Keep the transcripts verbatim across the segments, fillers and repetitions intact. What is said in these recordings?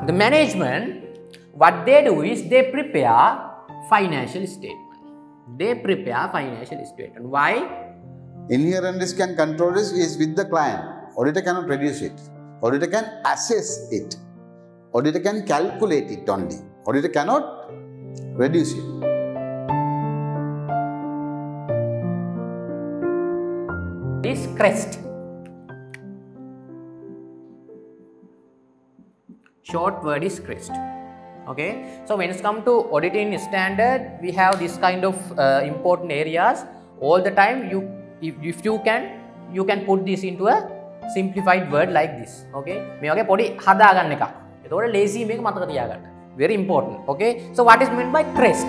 the management, what they do is they prepare financial statement. They prepare financial statement. Why? Inherent risk and control risk is with the client. Auditor cannot reduce it. Auditor can assess it. Auditor can calculate it only. Auditor cannot reduce it. Is CREST. Short word is CREST. Okay. So when it comes to auditing standard, we have this kind of uh, important areas. All the time, you if, if you can you can put this into a simplified word like this. Okay. මේ වගේ පොඩි හදාගන්න එකක්. එතකොට lazy මේක මතක තියාගන්න. Very important. Okay. So what is meant by CREST?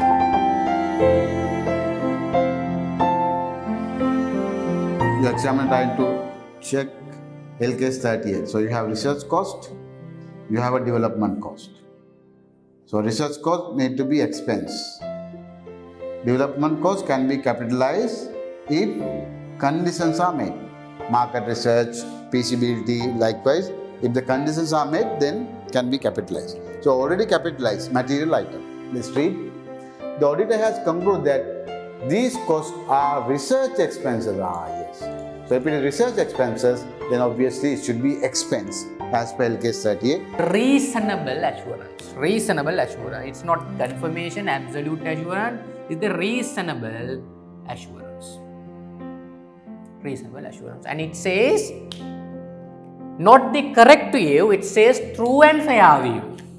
The examiner trying to check L K S thirty-eight. So you have research cost, you have a development cost. So research cost need to be expense. Development cost can be capitalized if conditions are met. Market research, feasibility, likewise. If the conditions are met, then can be capitalized. So already capitalized material item. Let's read. The auditor has concluded that these costs are research expenses. Ah, yes. So if it is research expenses, then obviously it should be expense as per L K S thirty-eight. Reasonable assurance. Reasonable assurance. It's not confirmation, absolute assurance. It's the reasonable assurance. Reasonable assurance. And it says, not the correct view, it says true and fair view.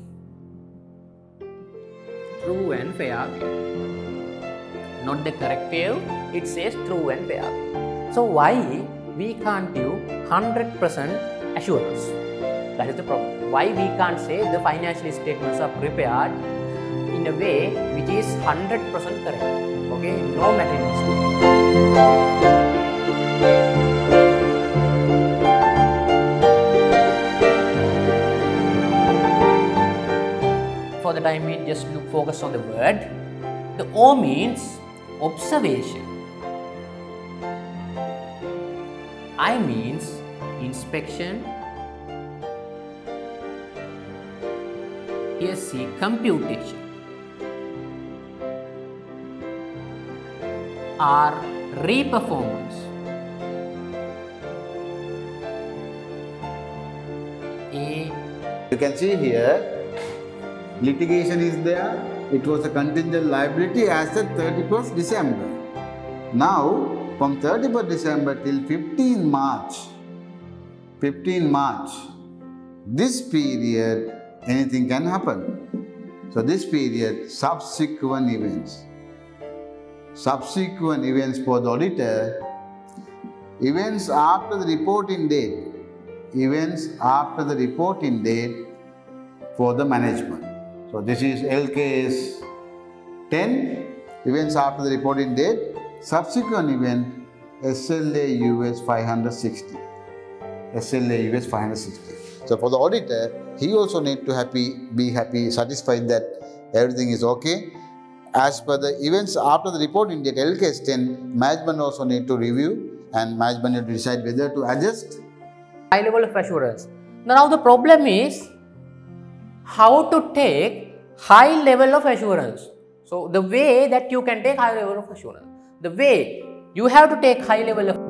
True and fair view. Not the correct view, it says true and fair view. So why we can't give one hundred percent assurance? That is the problem. Why we can't say the financial statements are prepared in a way which is one hundred percent correct? Okay, no material mistake. For the time being, just look focus on the word. The O means observation. I means inspection. Here C, computation. R, reperformance. A. You can see here, litigation is there. It was a contingent liability as at thirty-first December. Now, from thirty-first December till fifteenth March, fifteenth March, this period, anything can happen. So this period, subsequent events. Subsequent events for the auditor, events after the reporting date, events after the reporting date for the management. So this is L K S ten, events after the reporting date. Subsequent event, S L A U S five sixty. S L A U S five sixty. So for the auditor, he also need to happy, be happy, satisfied that everything is okay. As per the events after the reporting date, L K S ten, management also need to review and management need to decide whether to adjust. High level of assurance. Now the problem is how to take high level of assurance. So the way that you can take high level of assurance, the way you have to take high level of